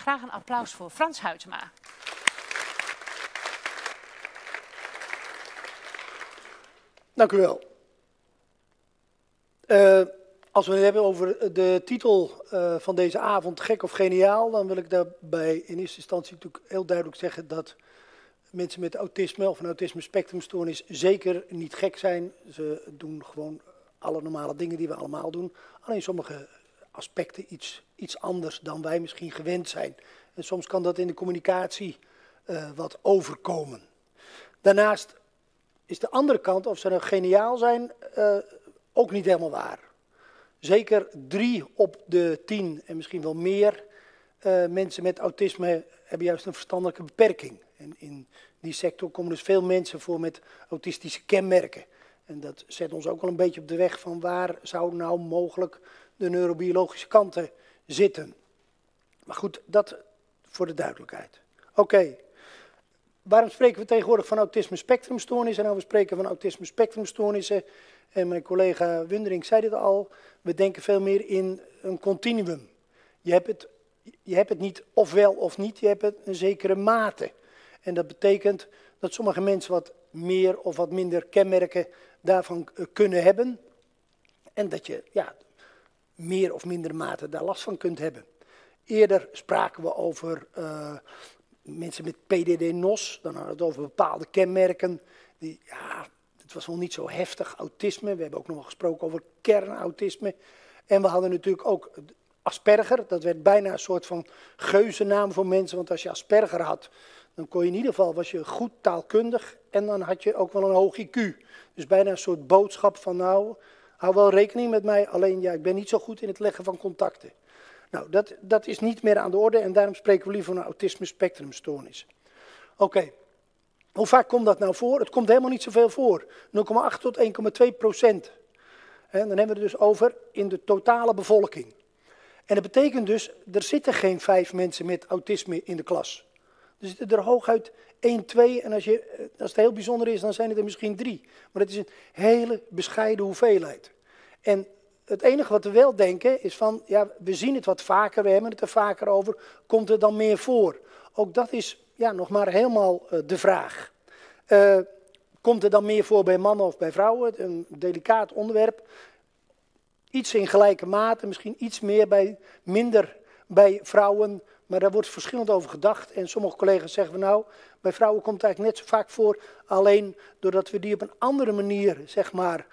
Graag een applaus voor Frans Huytema. Dank u wel. Als we het hebben over de titel van deze avond, gek of geniaal, dan wil ik daarbij in eerste instantie natuurlijk heel duidelijk zeggen dat mensen met autisme of een autisme-spectrumstoornis zeker niet gek zijn. Ze doen gewoon alle normale dingen die we allemaal doen. Alleen sommige aspecten iets anders dan wij misschien gewend zijn. En soms kan dat in de communicatie wat overkomen. Daarnaast is de andere kant, of ze nou geniaal zijn, ook niet helemaal waar. Zeker 3 op de 10 en misschien wel meer mensen met autisme hebben juist een verstandelijke beperking. En in die sector komen dus veel mensen voor met autistische kenmerken. En dat zet ons ook wel een beetje op de weg van waar zou nou mogelijk de neurobiologische kanten zitten. Maar goed, dat voor de duidelijkheid. Oké. Waarom spreken we tegenwoordig van autisme-spectrumstoornissen? Nou, we spreken van autisme-spectrumstoornissen. En mijn collega Wundering zei dit al. We denken veel meer in een continuum. Je hebt het niet ofwel of niet, je hebt het een zekere mate. En dat betekent dat sommige mensen wat meer of wat minder kenmerken daarvan kunnen hebben. En dat je meer of minder mate daar last van kunt hebben. Eerder spraken we over mensen met PDD-NOS, dan hadden we het over bepaalde kenmerken. Het was wel niet zo heftig autisme. We hebben ook nog wel gesproken over kernautisme. En we hadden natuurlijk ook Asperger. Dat werd bijna een soort van geuzennaam voor mensen. Want als je Asperger had, dan kon je in ieder geval, was je goed taalkundig. En dan had je ook wel een hoog IQ. Dus bijna een soort boodschap van nou, hou wel rekening met mij. Alleen ik ben niet zo goed in het leggen van contacten. Nou, dat is niet meer aan de orde en daarom spreken we liever van een autisme-spectrumstoornis. Oké. Hoe vaak komt dat nou voor? Het komt helemaal niet zoveel voor. 0,8 tot 1,2%. En dan hebben we het dus over in de totale bevolking. En dat betekent dus, er zitten geen 5 mensen met autisme in de klas. Er zitten er hooguit 1, 2 en als het heel bijzonder is, dan zijn het er misschien 3. Maar dat is een hele bescheiden hoeveelheid. En het enige wat we wel denken is van, we zien het wat vaker, we hebben het er vaker over, komt er dan meer voor? Ook dat is nog maar helemaal de vraag. Komt er dan meer voor bij mannen of bij vrouwen? Een delicaat onderwerp. Iets in gelijke mate, misschien iets minder bij vrouwen, maar daar wordt verschillend over gedacht. En sommige collega's zeggen nou, bij vrouwen komt het eigenlijk net zo vaak voor, alleen doordat we die op een andere manier, zeg maar,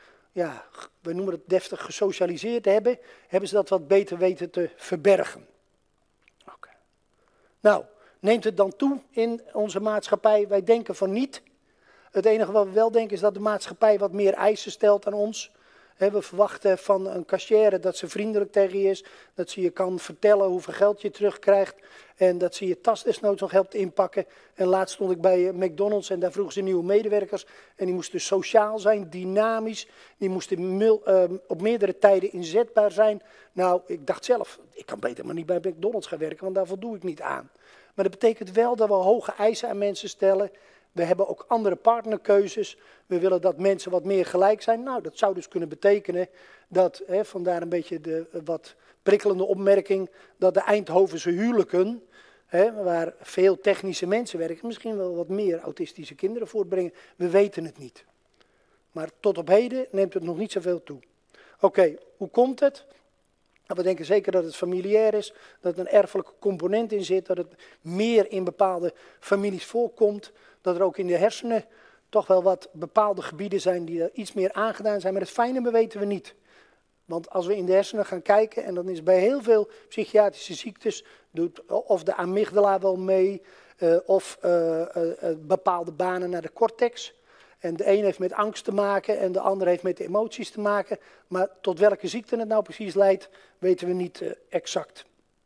we noemen het deftig gesocialiseerd hebben ze dat wat beter weten te verbergen. Okay. Nou, neemt het dan toe in onze maatschappij? Wij denken van niet. Het enige wat we wel denken is dat de maatschappij wat meer eisen stelt aan ons. We verwachten van een cashier dat ze vriendelijk tegen je is. Dat ze je kan vertellen hoeveel geld je terugkrijgt. En dat ze je tas desnoods nog helpt inpakken. En laatst stond ik bij McDonald's en daar vroegen ze nieuwe medewerkers. En die moesten sociaal zijn, dynamisch. Die moesten op meerdere tijden inzetbaar zijn. Nou, ik dacht zelf, ik kan beter maar niet bij McDonald's gaan werken, want daar voldoe ik niet aan. Maar dat betekent wel dat we hoge eisen aan mensen stellen. We hebben ook andere partnerkeuzes. We willen dat mensen wat meer gelijk zijn. Nou, dat zou dus kunnen betekenen dat, vandaar een beetje de wat prikkelende opmerking, dat de Eindhovense huwelijken, waar veel technische mensen werken, misschien wel wat meer autistische kinderen voortbrengen. We weten het niet. Maar tot op heden neemt het nog niet zoveel toe. Oké, hoe komt het? We denken zeker dat het familiair is, dat er een erfelijke component in zit, dat het meer in bepaalde families voorkomt, dat er ook in de hersenen toch wel wat bepaalde gebieden zijn die er iets meer aangedaan zijn, maar het fijne weten we niet. Want als we in de hersenen gaan kijken, en dan is bij heel veel psychiatrische ziektes, doet of de amygdala wel mee, of bepaalde banen naar de cortex. En de een heeft met angst te maken en de ander heeft met de emoties te maken. Maar tot welke ziekte het nou precies leidt, weten we niet exact.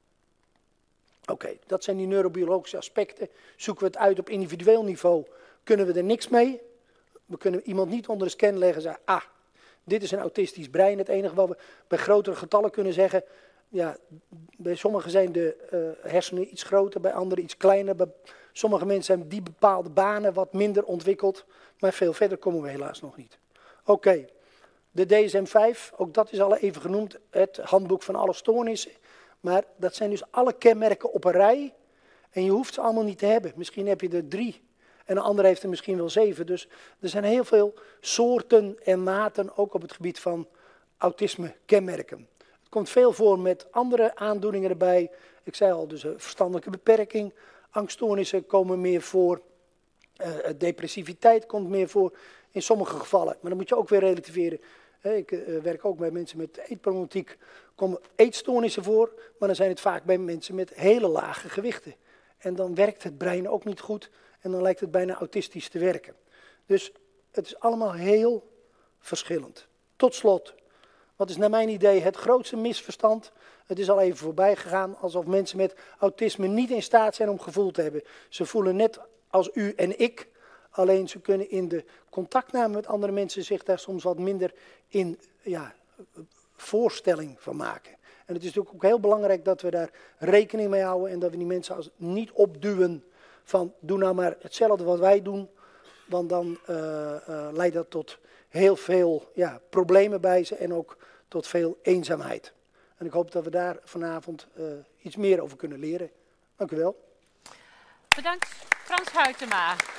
Oké, dat zijn die neurobiologische aspecten. Zoeken we het uit op individueel niveau, kunnen we er niks mee. We kunnen iemand niet onder de scan leggen en zeggen, dit is een autistisch brein. Het enige wat we bij grotere getallen kunnen zeggen, bij sommigen zijn de hersenen iets groter, bij anderen iets kleiner. Bij sommige mensen zijn die bepaalde banen wat minder ontwikkeld, maar veel verder komen we helaas nog niet. Oké, de DSM-5, ook dat is al even genoemd, het handboek van alle stoornissen. Maar dat zijn dus alle kenmerken op een rij. En je hoeft ze allemaal niet te hebben. Misschien heb je er 3 en een ander heeft er misschien wel 7. Dus er zijn heel veel soorten en maten, ook op het gebied van autisme kenmerken. Het komt veel voor met andere aandoeningen erbij. Ik zei al, dus verstandelijke beperking, angststoornissen komen meer voor. Depressiviteit komt meer voor in sommige gevallen. Maar dan moet je ook weer relativeren. Ik werk ook bij mensen met eetproblematiek. Komen eetstoornissen voor, maar dan zijn het vaak bij mensen met hele lage gewichten. En dan werkt het brein ook niet goed en dan lijkt het bijna autistisch te werken. Dus het is allemaal heel verschillend. Tot slot, wat is naar mijn idee het grootste misverstand? Het is al even voorbij gegaan, alsof mensen met autisme niet in staat zijn om gevoel te hebben. Ze voelen net als u en ik, alleen ze kunnen in de contactname met andere mensen zich daar soms wat minder in voorstelling van maken. En het is natuurlijk ook heel belangrijk dat we daar rekening mee houden en dat we die mensen niet opduwen van doe nou maar hetzelfde wat wij doen, want dan leidt dat tot heel veel problemen bij ze en ook tot veel eenzaamheid. En ik hoop dat we daar vanavond iets meer over kunnen leren. Dank u wel. Bedankt, Frans Huytema.